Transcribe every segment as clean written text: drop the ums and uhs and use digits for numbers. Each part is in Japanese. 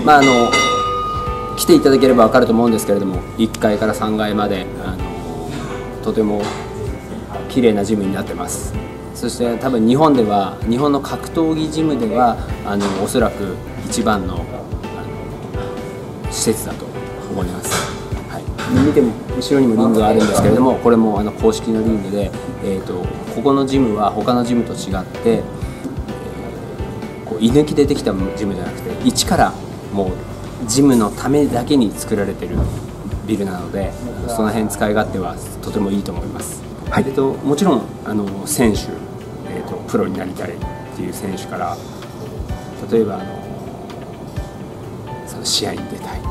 来ていただければ分かると思うんですけれども、1階から3階までとても綺麗なジムになってます。そして多分日本の格闘技ジムではおそらく一番の施設だと思います。はい、見ても後ろにもリングがあるんですけれども、これも公式のリングで、ここのジムは他のジムと違って、こう居抜きでできたジムじゃなくて、一からもうジムのためだけに作られてるビルなので、その辺使い勝手はとてもいいと思います。はい、もちろん選手、プロになりたいっていう選手から、例えばその試合に出たい、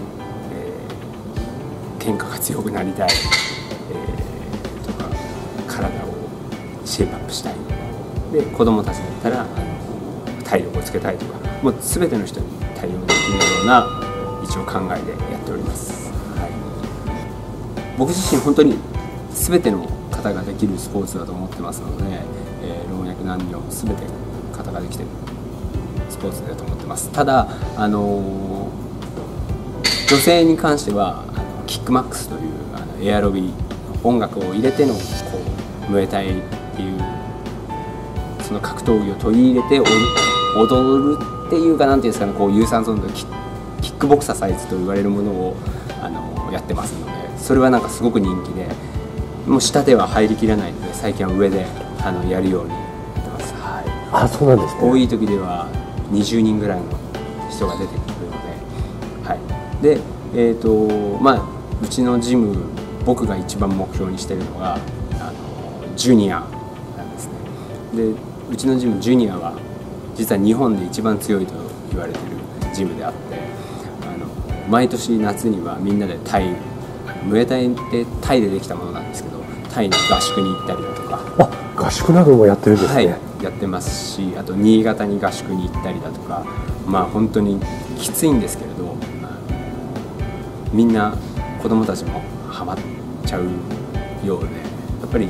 喧嘩が強くなりたい、とか体をシェイプアップしたいで、子供たちだったら体力をつけたいとか、もう全ての人に対応できるような一応考えでやっております。はい、僕自身本当に全ての方ができるスポーツだと思ってますので、老若男女全て方ができてるスポーツだと思ってます。ただ女性に関してはキックマックスというエアロビ音楽を入れてのムエタイっていうその格闘技を取り入れて踊るっていうか、なんていうんですかね、有酸素運動、キックボクササイズと言われるものをやってますので、それはなんかすごく人気で、もう下では入りきらないので、最近は上でやるようになってます。はい、 あ、そうなんですね。 多い時では20人ぐらいの人が出てくるので、はい、でうちのジム、僕が一番目標にしているのがジュニアなんですね。でうちのジムジュニアは実は日本で一番強いと言われているジムであって、毎年夏にはみんなでムエタイってタイでできたものなんですけど、タイの合宿に行ったりだとか。 合宿などもやってるんですね。 はい、やってますし、あと新潟に合宿に行ったりだとか、本当にきついんですけれど、みんな子供たちもハマっちゃうようで、やっぱり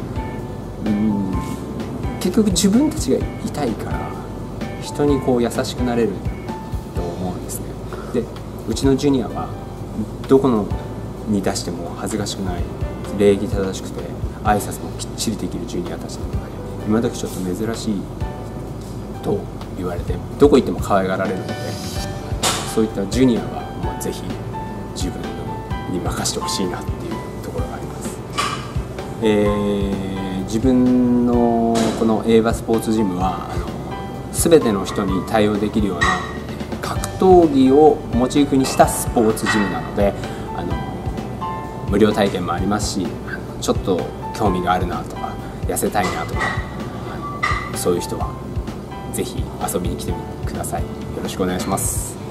結局自分たちが痛いから人に優しくなれると思うんですね。でうちのジュニアはどこのに出しても恥ずかしくない、礼儀正しくて挨拶もきっちりできるジュニアたちなので、今時ちょっと珍しいと言われて、どこ行っても可愛がられるので、そういったジュニアはもうぜひ自分に任せてほしいなっていうところがあります。自分のこのエーバスポーツジムは全ての人に対応できるような格闘技をモチーフにしたスポーツジムなので、無料体験もありますし、ちょっと興味があるなとか痩せたいなとか、そういう人はぜひ遊びに来てください。よろしくお願いします。